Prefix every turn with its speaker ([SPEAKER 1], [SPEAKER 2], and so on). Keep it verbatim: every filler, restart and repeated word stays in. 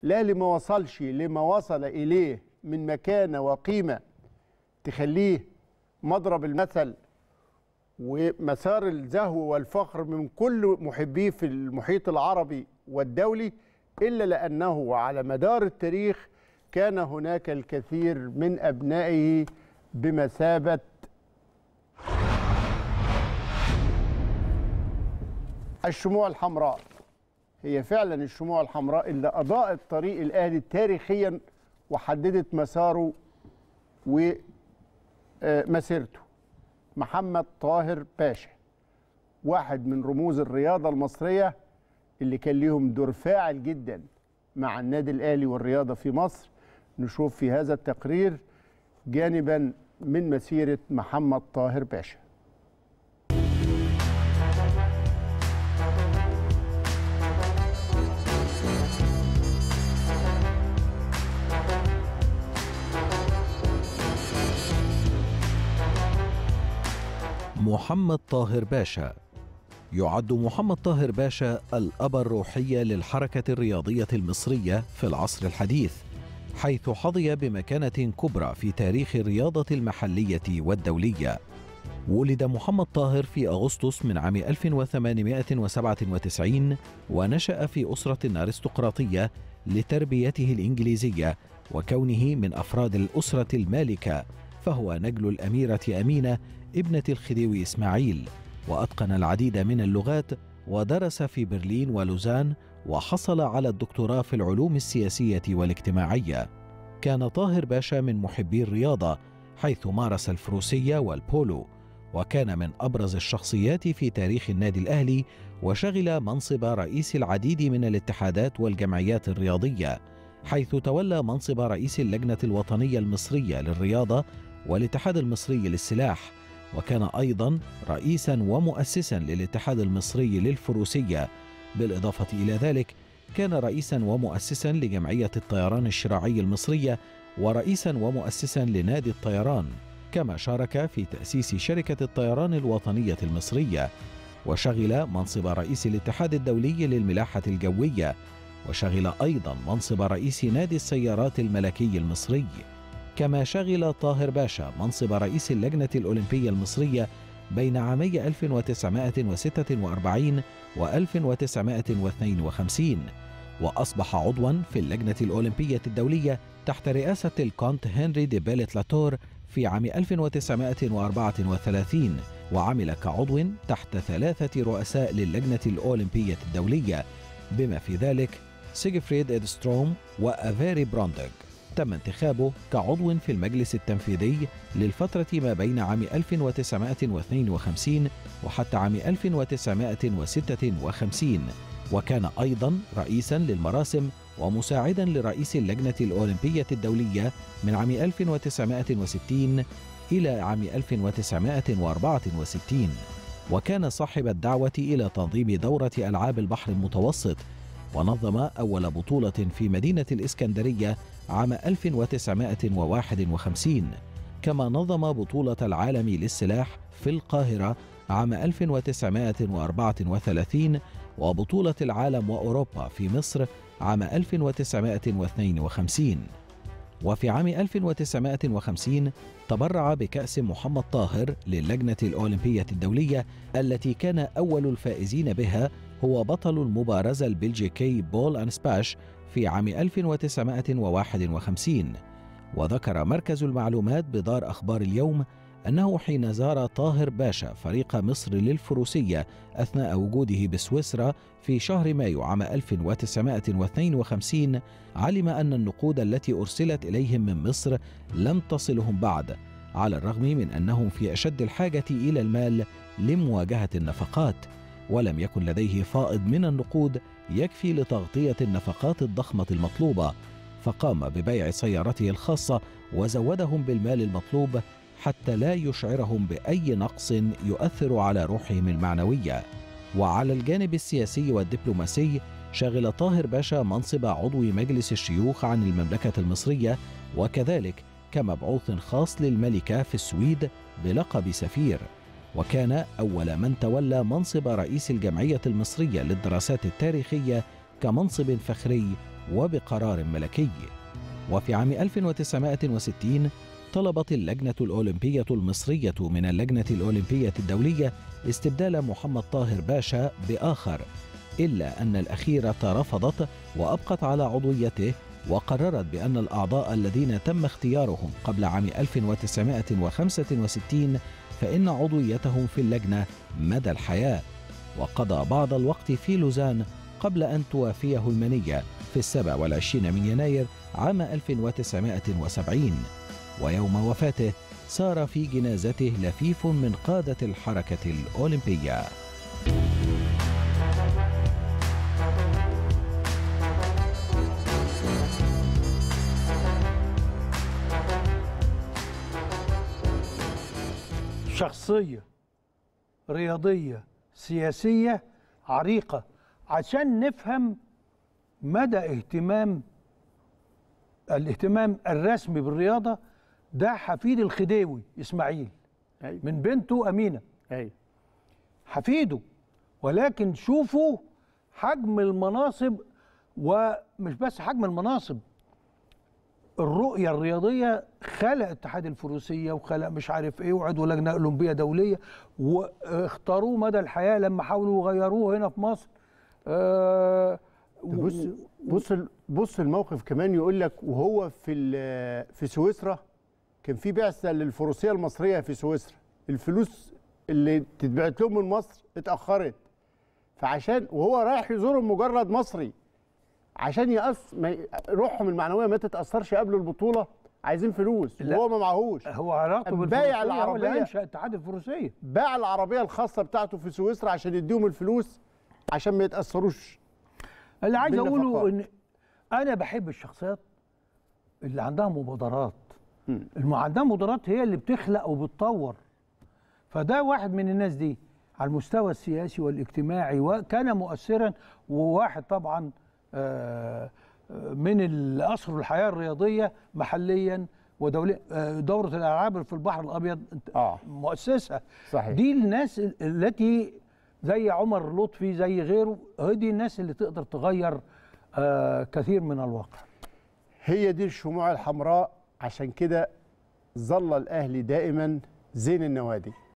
[SPEAKER 1] الأهلي ما وصلش لما وصل إليه من مكانة وقيمة تخليه مضرب المثل ومسار الزهو والفخر من كل محبيه في المحيط العربي والدولي، إلا لأنه على مدار التاريخ كان هناك الكثير من أبنائه بمثابة الشموع الحمراء. هي فعلا الشموع الحمراء اللي أضاءت طريق الأهلي تاريخيا وحددت مساره ومسيرته. محمد طاهر باشا واحد من رموز الرياضة المصرية اللي كان ليهم دور فاعل جدا مع النادي الأهلي والرياضة في مصر. نشوف في هذا التقرير جانبا من مسيرة محمد طاهر باشا.
[SPEAKER 2] محمد طاهر باشا يعد محمد طاهر باشا الأب الروحي للحركة الرياضية المصرية في العصر الحديث، حيث حظي بمكانة كبرى في تاريخ الرياضة المحلية والدولية. ولد محمد طاهر في أغسطس من عام ألف وثمانمائة وسبعة وتسعين، ونشأ في أسرة أرستقراطية لتربيته الإنجليزية وكونه من أفراد الأسرة المالكة، فهو نجل الأميرة أمينة ابنة الخديوي إسماعيل، وأتقن العديد من اللغات، ودرس في برلين ولوزان، وحصل على الدكتوراه في العلوم السياسية والاجتماعية. كان طاهر باشا من محبي الرياضة، حيث مارس الفروسية والبولو، وكان من أبرز الشخصيات في تاريخ النادي الأهلي، وشغل منصب رئيس العديد من الاتحادات والجمعيات الرياضية، حيث تولى منصب رئيس اللجنة الوطنية المصرية للرياضة والاتحاد المصري للسلاح، وكان أيضا رئيسا ومؤسسا للاتحاد المصري للفروسية. بالإضافة إلى ذلك كان رئيسا ومؤسسا لجمعية الطيران الشراعي المصرية، ورئيسا ومؤسسا لنادي الطيران، كما شارك في تأسيس شركة الطيران الوطنية المصرية، وشغل منصب رئيس الاتحاد الدولي للملاحة الجوية، وشغل أيضا منصب رئيس نادي السيارات الملكي المصري. كما شغل طاهر باشا منصب رئيس اللجنة الأولمبية المصرية بين عامي ألف وتسعمائة وستة وأربعين و ألف وتسعمائة واثنين وخمسين، وأصبح عضوا في اللجنة الأولمبية الدولية تحت رئاسة الكونت هنري دي بيلت لاتور في عام ألف وتسعمائة وأربعة وثلاثين، وعمل كعضو تحت ثلاثة رؤساء للجنة الأولمبية الدولية، بما في ذلك سيغفريد إدستروم وأفيري براندوغ. تم انتخابه كعضو في المجلس التنفيذي للفترة ما بين عام ألف وتسعمائة واثنين وخمسين وحتى عام ألف وتسعمائة وستة وخمسين، وكان أيضا رئيسا للمراسم ومساعدا لرئيس اللجنة الأولمبية الدولية من عام ألف وتسعمائة وستين إلى عام ألف وتسعمائة وأربعة وستين، وكان صاحب الدعوة إلى تنظيم دورة ألعاب البحر المتوسط، ونظم أول بطولة في مدينة الإسكندرية عام ألف وتسعمائة وواحد وخمسين، كما نظم بطولة العالم للسلاح في القاهرة عام ألف وتسعمائة وأربعة وثلاثين، وبطولة العالم وأوروبا في مصر عام ألف وتسعمائة واثنين وخمسين. وفي عام ألف وتسعمائة وخمسين تبرع بكأس محمد طاهر للجنة الأولمبية الدولية، التي كان أول الفائزين بها هو بطل المبارزة البلجيكي بول أنسباش في عام ألف وتسعمائة وواحد وخمسين. وذكر مركز المعلومات بدار أخبار اليوم أنه حين زار طاهر باشا فريق مصر للفروسية أثناء وجوده بسويسرا في شهر مايو عام ألف وتسعمائة واثنين وخمسين، علم أن النقود التي أرسلت إليهم من مصر لم تصلهم بعد، على الرغم من أنهم في أشد الحاجة إلى المال لمواجهة النفقات، ولم يكن لديه فائض من النقود يكفي لتغطية النفقات الضخمة المطلوبة، فقام ببيع سيارته الخاصة وزودهم بالمال المطلوب حتى لا يشعرهم بأي نقص يؤثر على روحهم المعنوية. وعلى الجانب السياسي والدبلوماسي شغل طاهر باشا منصب عضو مجلس الشيوخ عن المملكة المصرية، وكذلك كمبعوث خاص للملكة في السويد بلقب سفير، وكان أول من تولى منصب رئيس الجمعية المصرية للدراسات التاريخية كمنصب فخري وبقرار ملكي. وفي عام ألف وتسعمائة وستين طلبت اللجنة الأولمبية المصرية من اللجنة الأولمبية الدولية استبدال محمد طاهر باشا بآخر، إلا أن الأخيرة رفضت وأبقت على عضويته، وقررت بأن الأعضاء الذين تم اختيارهم قبل عام ألف وتسعمائة وخمسة وستين فإن عضويتهم في اللجنة مدى الحياة. وقضى بعض الوقت في لوزان قبل أن توافيه المنية في السابع والعشرين من يناير عام ألف وتسعمائة وسبعين، ويوم وفاته سار في جنازته لفيف من قادة الحركة الأولمبية.
[SPEAKER 3] شخصية رياضية سياسية عريقة، عشان نفهم مدى اهتمام الاهتمام الرسمي بالرياضة. ده حفيد الخديوي إسماعيل
[SPEAKER 1] أيوة.
[SPEAKER 3] من بنته أمينة،
[SPEAKER 1] أيوة.
[SPEAKER 3] حفيده. ولكن شوفوا حجم المناصب، ومش بس حجم المناصب، الرؤية الرياضية. خلق اتحاد الفروسية وخلق مش عارف ايه وعضو لجنة أولمبية دولية، واختاروه مدى الحياة لما حاولوا يغيروه هنا في مصر. آه
[SPEAKER 1] بص بص بص الموقف كمان يقول لك، وهو في في سويسرا كان في بعثة للفروسية المصرية في سويسرا، الفلوس اللي تتبعت لهم من مصر اتأخرت، فعشان وهو رايح يزورهم مجرد مصري عشان يقص ما روحهم المعنويه ما تتاثرش قبل البطوله، عايزين فلوس وهو ما معهوش.
[SPEAKER 3] هو علاقته
[SPEAKER 1] بايع العربيه،
[SPEAKER 3] هو انشا اتحاد الفروسيه،
[SPEAKER 1] باع العربيه الخاصه بتاعته في سويسرا عشان يديهم الفلوس عشان ما يتاثروش.
[SPEAKER 3] اللي عايز اقوله ان انا بحب الشخصيات اللي عندها مبادرات، اللي عندها مبادرات هي اللي بتخلق وبتطور. فده واحد من الناس دي على المستوى السياسي والاجتماعي، وكان مؤثرا، وواحد طبعا من الأسر الحياة الرياضية محليا ودوليا. دورة الألعاب في البحر الأبيض
[SPEAKER 1] آه.
[SPEAKER 3] مؤسسها.
[SPEAKER 1] صحيح.
[SPEAKER 3] دي الناس التي زي عمر لطفي زي غيره، دي الناس اللي تقدر تغير كثير من الواقع.
[SPEAKER 1] هي دي الشموع الحمراء، عشان كده ظل الأهلي دائما زين النوادي.